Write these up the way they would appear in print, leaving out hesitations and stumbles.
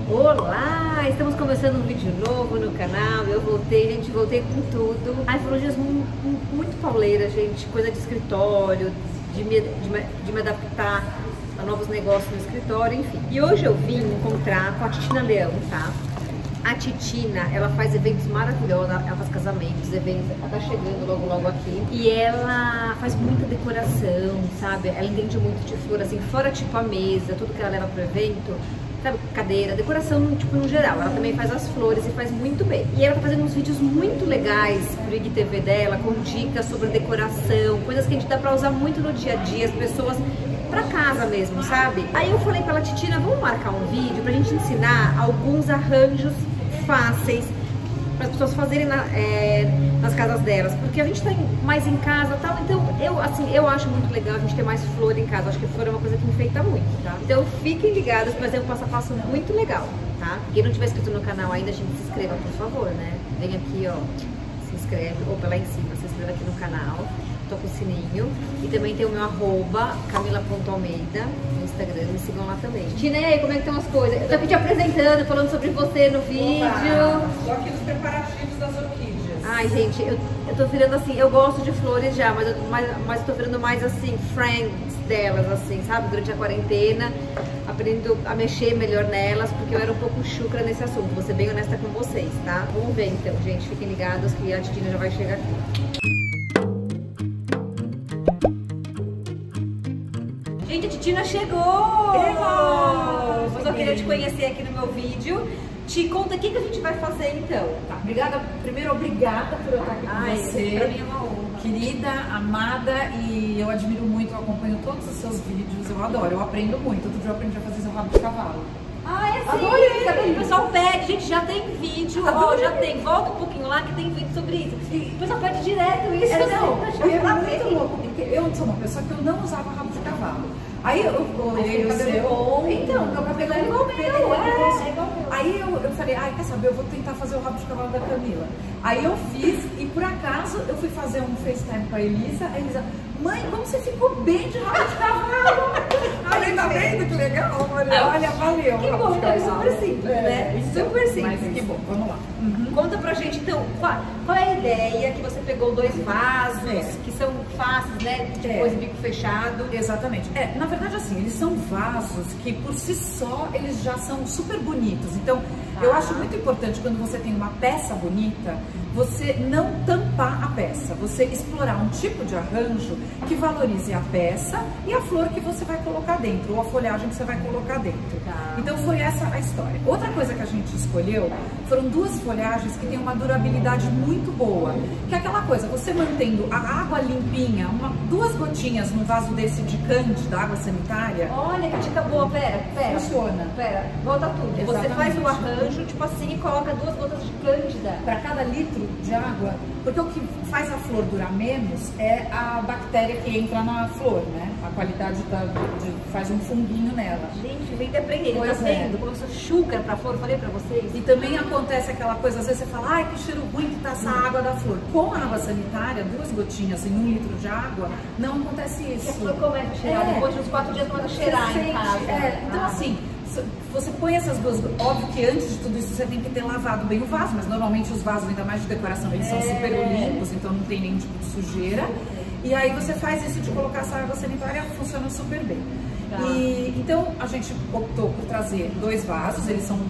Olá! Estamos começando um vídeo novo no canal. Eu voltei, gente, voltei com tudo. Ai, foram dias muito pauleiras, gente. Coisa de escritório, de me adaptar a novos negócios no escritório, enfim. E hoje eu vim encontrar com a Titina Leão, tá? A Titina, ela faz eventos maravilhosos, ela faz casamentos, eventos, ela tá chegando logo aqui. E ela faz muita decoração, sabe? Ela entende muito de flor, assim, fora tipo a mesa, tudo que ela leva pro evento. Sabe, cadeira, decoração, tipo, no geral. Ela também faz as flores e faz muito bem. E ela tá fazendo uns vídeos muito legais pro IGTV dela, com dicas sobre decoração, coisas que a gente dá pra usar muito no dia a dia, as pessoas pra casa mesmo, sabe? Aí eu falei pra ela, Titina, vamos marcar um vídeo pra gente ensinar alguns arranjos fáceis para as pessoas fazerem nas casas delas, porque a gente tá mais em casa e tal, então eu acho muito legal a gente ter mais flor em casa. Acho que flor é uma coisa que enfeita muito, tá? Então fiquem ligados, mas é um passo a passo muito legal, tá? Quem não tiver inscrito no canal ainda, gente, se inscreva, por favor, né? Vem aqui, ó, se inscreve, ou lá em cima, se inscreva aqui no canal, toca o sininho, e também tem o meu arroba, camila.almeida, no Instagram, me sigam lá também. Tina, e aí, como é que estão as coisas? Eu tô aqui te apresentando, falando sobre você no vídeo. Tô aqui nos preparativos das orquídeas. Ai, gente, eu tô virando assim, eu gosto de flores já, mas eu tô virando mais assim, friends delas, assim, sabe? Durante a quarentena, aprendendo a mexer melhor nelas, porque eu era um pouco chucra nesse assunto, vou ser bem honesta com vocês, tá? Vamos ver então, gente, fiquem ligados que a Titina já vai chegar aqui. Gente, a Titina chegou! Eu só queria te conhecer aqui no meu vídeo. Te conta o que a gente vai fazer então. Tá, obrigada, primeiro obrigada por eu estar aqui com você. Pra mim é uma honra. Querida, amada, e eu admiro muito, eu acompanho todos os seus vídeos, eu adoro, eu aprendo muito. Outro dia eu aprendi a fazer seu rabo de cavalo. Ah, é sim! Adorei. Sabe, o pessoal pede, gente, já tem vídeo, ó, já tem, volta um pouquinho lá que tem vídeo sobre isso. O pessoal pede direto isso. Não, é muito louco, porque eu sou uma pessoa que eu não usava rabo de cavalo. Aí eu olhei o seu. Então, meu cabelo é igual meu. Aí eu falei, ai, quer saber, eu vou tentar fazer o rabo de cavalo da Camila. Aí eu fiz, e por acaso eu fui fazer um FaceTime com a Elisa. A Elisa, mãe, como você ficou bem de rabo de cavalo? Falei, tá vendo que legal? Olha, valeu. Que bom, então é super simples, né? Super simples. Mas que bom, vamos lá. Conta pra gente então, qual é a ideia que você pegou dois vasos, que são fáceis, né? Depois bico fechado. Exatamente. Na verdade, assim, eles são vasos que por si só eles já são super bonitos. Então, eu acho muito importante quando você tem uma peça bonita, você não tampar a peça, você explorar um tipo de arranjo que valorize a peça e a flor que você vai colocar dentro, ou a folhagem que você vai colocar dentro. Então foi essa a história. Outra coisa que a gente escolheu foram duas folhagens que têm uma durabilidade muito boa, que é aquela coisa, você mantendo a água limpinha, duas gotinhas num vaso desse de cândida, água sanitária. Olha que dica boa, pera. Funciona. Pera, volta tudo. Exatamente. Você faz o arranjo, tipo assim, e coloca duas gotas de cândida. Para cada litro de água, porque o que faz a flor durar menos é a bactéria que entra na flor, né? A qualidade faz um funguinho nela. Gente, vem de aprender, tá Pois vendo? Como eu sou chucra pra flor, falei pra vocês. E também acontece aquela coisa, às vezes você fala, ai, que cheiro ruim que tá essa água da flor. Com a água sanitária, duas gotinhas em 1 litro de água, não acontece isso. A flor começa a cheirar, depois de uns 4 dias começa a cheirar em casa. Então assim, você põe essas duas, óbvio que antes de tudo isso você tem que ter lavado bem o vaso, mas normalmente os vasos, ainda mais de decoração, eles são super limpos, então não tem nenhum tipo de sujeira. E aí você faz isso de colocar essa água sanitária, funciona super bem. E, então a gente optou por trazer dois vasos, eles são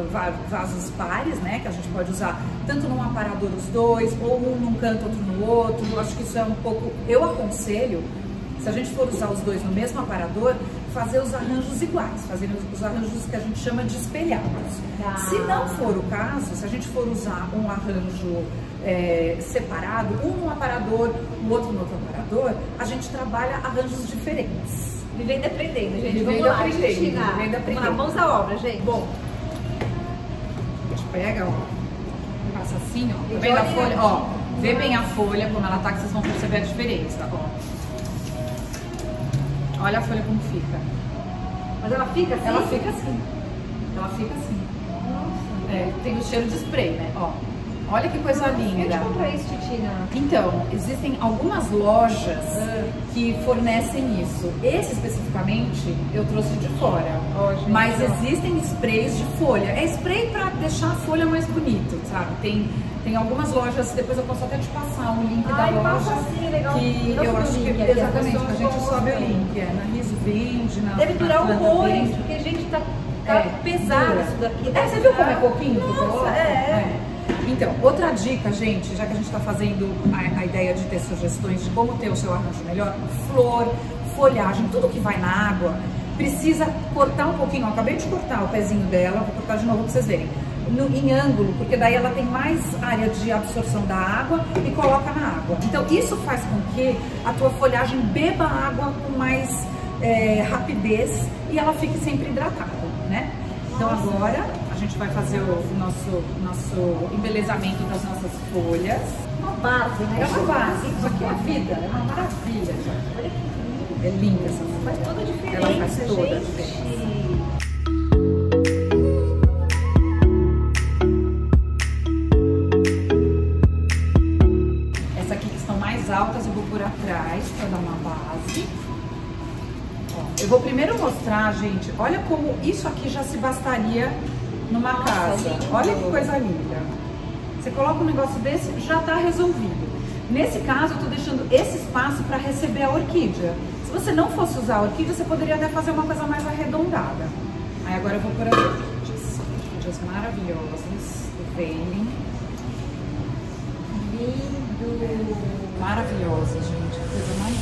vasos pares, né, que a gente pode usar tanto num aparador os dois, ou um num canto, outro no outro. Eu acho que isso é um pouco, eu aconselho, se a gente for usar os dois no mesmo aparador, fazer os arranjos iguais, fazer os arranjos que a gente chama de espelhados. Se não for o caso, se a gente for usar um arranjo separado, um no aparador, o outro no outro aparador, a gente trabalha arranjos diferentes. Vivendo e aprendendo, gente. Vivendo Vamos lá, aprendendo, vamos lá, mãos à obra, gente. Bom, a gente pega, ó, passa assim, ó, tá vendo a folha? Ó, vê bem a folha, como ela tá, que vocês vão perceber a diferença, ó. Olha a folha como fica. Mas ela fica assim? Ela fica assim. Ela fica assim. Nossa. Tem o cheiro de spray, né? Ó. Olha que coisa linda. Onde compra isso, Titina? Então, existem algumas lojas que fornecem isso. Esse especificamente eu trouxe de fora. Gente, mas existem sprays de folha. É spray pra deixar a folha mais bonito, sabe? Tem algumas lojas, depois eu posso até te passar um link da loja. Passa assim, legal. Que eu acho que exatamente, a gente sobe o link. Na Riso vende, na deve durar Planta horrores, vende. porque a gente tá pesado isso daqui. Você viu como é pouquinho? Nossa, Então, outra dica, gente, já que a gente está fazendo a ideia de ter sugestões de como ter o seu arranjo melhor, flor, folhagem, tudo que vai na água, precisa cortar um pouquinho. Eu acabei de cortar o pezinho dela, vou cortar de novo para vocês verem. Em ângulo, porque daí ela tem mais área de absorção da água e coloca na água. Então isso faz com que a tua folhagem beba água com mais rapidez e ela fique sempre hidratada, né? Então agora a gente vai fazer o nosso embelezamento das nossas folhas. Uma base, né? É uma base, isso aqui é a vida, é uma maravilha, gente. Olha que linda. É linda essa folha. Faz toda a diferença, ela faz toda a diferença. Altas eu vou por atrás para dar uma base. Ó, eu vou primeiro mostrar, gente, olha como isso aqui já se bastaria numa casa. Lindo. Olha que coisa linda. Você coloca um negócio desse, já tá resolvido. Nesse caso, eu tô deixando esse espaço para receber a orquídea. Se você não fosse usar a orquídea, você poderia até fazer uma coisa mais arredondada. Aí agora eu vou por as orquídeas maravilhosas do Veiling. Lindo! Maravilhosa, gente, que coisa mais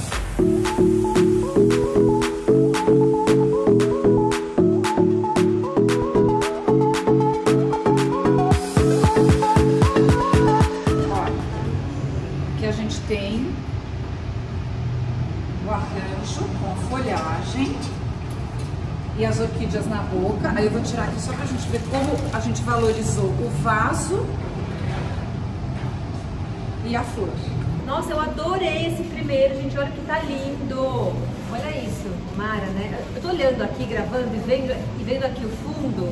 Olha, aqui a gente tem o arranjo com folhagem e as orquídeas na boca. Aí eu vou tirar aqui só pra gente ver como a gente valorizou o vaso e a flor. Nossa, eu adorei esse primeiro, gente, olha que tá lindo. Olha isso, Mara, né? Eu tô olhando aqui, gravando e vendo aqui o fundo.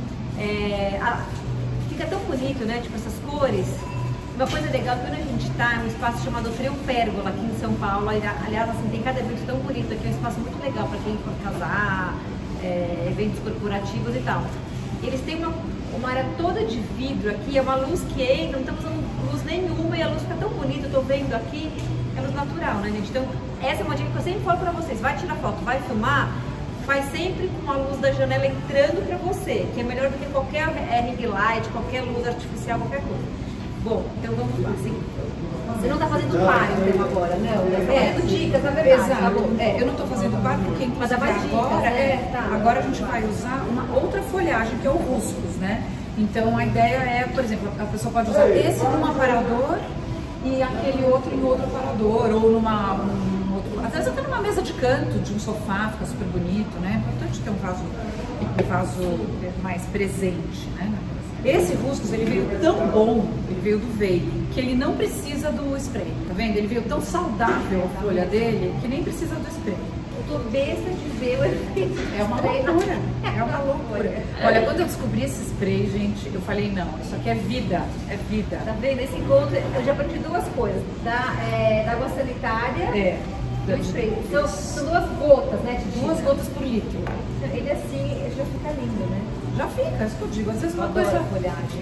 Fica tão bonito, né? Tipo, essas cores. Uma coisa legal, quando a gente tá em um espaço chamado Trio Pérgola, aqui em São Paulo. Aliás, assim, tem cada evento tão bonito aqui, é um espaço muito legal para quem for casar, eventos corporativos e tal. Eles têm uma área toda de vidro aqui, é uma luz que entra, não estamos usando luz nenhuma e a luz fica tão bonita, eu tô vendo aqui, é luz natural, né, gente? Então, essa é uma dica que eu sempre falo pra vocês, vai tirar foto, vai filmar, faz sempre com a luz da janela entrando pra você, que é melhor do que qualquer ring light, qualquer luz artificial, qualquer coisa. Bom, então vamos lá, assim, você não tá fazendo par então agora, não? Tá fazendo dicas, na verdade. Exato. Tá bom. Eu não tô fazendo par porque agora a gente vai usar uma outra folhagem, que é o Ruscus, né? Então a ideia é, por exemplo, a pessoa pode usar esse num aparador e aquele outro em outro aparador, ou às vezes até numa mesa de canto de um sofá, fica super bonito, né? É importante ter um vaso mais presente, né? Esse Ruscus, ele veio tão bom, ele veio do Veiling, que ele não precisa do spray, tá vendo? Ele veio tão saudável a folha dele, que nem precisa do spray. Eu tô besta de ver o efeito. É uma loucura, é uma loucura. Olha, quando eu descobri esse spray, gente, eu falei, não, isso aqui é vida, é vida. Tá vendo? Esse encontro, eu já aprendi duas coisas, da água sanitária e o spray. São duas gotas, né, Titina? 2 gotas por litro. Ele assim, ele já fica lindo, né? Já fica, é isso que eu digo. Às vezes uma coisa... folhagem.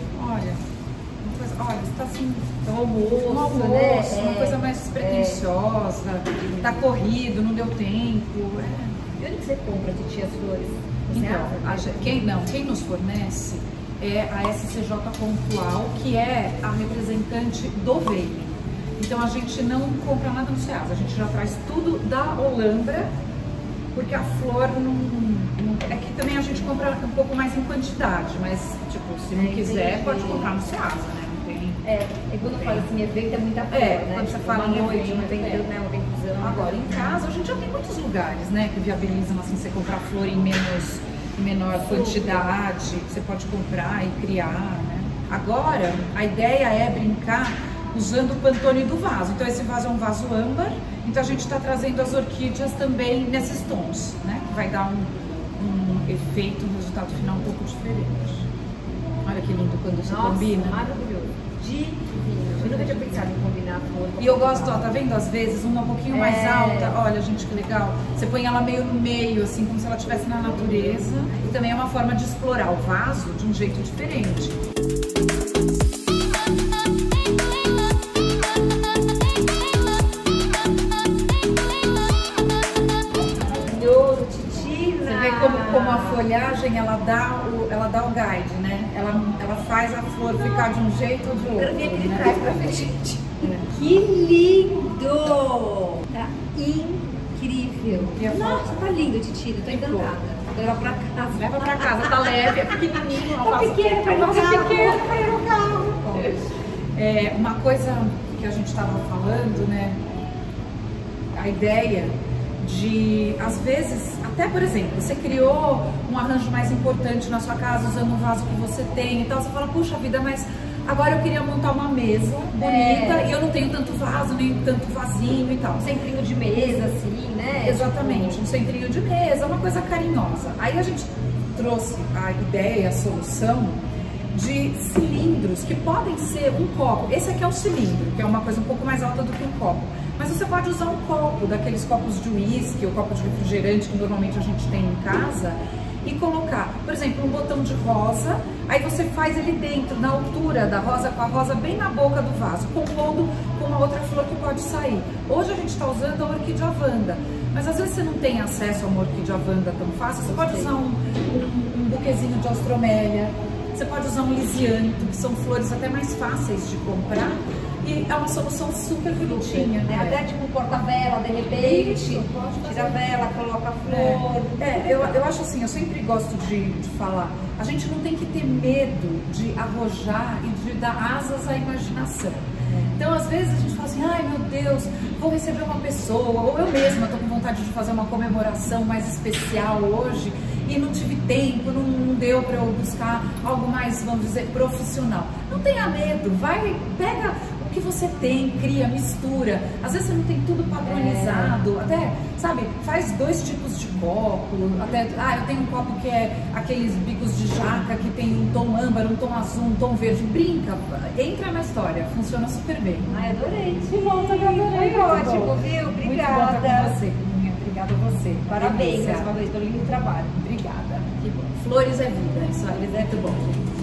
Olha, você tá assim... Um almoço, né? Uma coisa mais pretensiosa, tá corrido, não deu tempo. E onde que você compra, Titia, as flores? Então, quem nos fornece é a SCJ Pontual, que é a representante do Veiling. Então a gente não compra nada no Ceasa, a gente já traz tudo da Olambra, porque a flor não... É que também a gente compra um pouco mais em quantidade, mas, tipo, se não quiser, pode comprar no Ceasa, né? Não tem... E quando fala assim, evento é muita flor, né? Quando você fala em noite, evento, né? Um eventzão. Agora, em casa, a gente já tem muitos lugares, né? Que viabilizam, assim, você comprar flor em menor quantidade, você pode comprar e criar, né? Agora, a ideia é brincar usando o Pantone do vaso. Então, esse vaso é um vaso âmbar, então a gente está trazendo as orquídeas também nesses tons, né? Que vai dar um efeito, um resultado final um pouco diferente. Olha que lindo quando se combina. Maravilhoso. Divino. Eu nunca tinha pensado em combinar flor. E eu gosto, ó, tá vendo? Às vezes uma um pouquinho mais alta. Olha, gente, que legal. Você põe ela meio no meio, assim, como se ela estivesse na natureza. E também é uma forma de explorar o vaso de um jeito diferente. Você vê como a folhagem ela dá o guide, né? Ela faz a flor ficar de um jeito ou de outro. Eu quero ver aquele né? trás pra ver, gente. Que lindo! Tá incrível. Nossa, tá lindo, Titina. Tô encantada. Leva pra casa. Leva pra casa, tá leve, é pequenininho. Tá pequeno, vai no carro. Uma coisa que a gente estava falando, né? A ideia de, às vezes, até por exemplo, você criou um arranjo mais importante na sua casa usando um vaso que você tem e tal, você fala, puxa vida, mas agora eu queria montar uma mesa bonita e eu não tenho tanto vaso, nem tanto vasinho e tal. Um centrinho de mesa, assim, né? Exatamente, um centrinho de mesa, uma coisa carinhosa. Aí a gente trouxe a ideia, a solução de cilindros que podem ser um copo. Esse aqui é um cilindro, que é uma coisa um pouco mais alta do que um copo. Mas você pode usar um copo, daqueles copos de uísque ou copo de refrigerante que normalmente a gente tem em casa e colocar, por exemplo, um botão de rosa, aí você faz ele dentro, na altura da rosa, com a rosa bem na boca do vaso, compondo com uma outra flor que pode sair. Hoje a gente está usando a orquídea Wanda, mas às vezes você não tem acesso a uma orquídea Wanda tão fácil, você pode usar um buquezinho de ostromélia, você pode usar um lisianto, que são flores até mais fáceis de comprar. E é uma solução super bonitinha, né? Até tipo porta-vela, de repente, tira a vela, coloca a flor. Eu acho assim, eu sempre gosto de falar, a gente não tem que ter medo de arrojar e de dar asas à imaginação. Então, às vezes a gente fala assim, ai meu Deus, vou receber uma pessoa, ou eu mesma estou com vontade de fazer uma comemoração mais especial hoje e não tive tempo, não deu para eu buscar algo mais, vamos dizer, profissional. Não tenha medo, vai, pega o que você tem, cria, mistura. Às vezes você não tem tudo padronizado, até, sabe, faz 2 tipos de copo, até, eu tenho um copo que é aqueles bicos de jaca que tem um tom âmbar, um tom azul, um tom verde, brinca, entra na história, funciona super bem. Ai, adorei. Que bom, adorei. Foi ótimo, viu? Obrigada. Muito bom estar com você, Bruninha. Obrigada a você. Parabéns mais uma vez pelo lindo trabalho. Obrigada. Que bom. Flores é vida, isso aí é muito bom.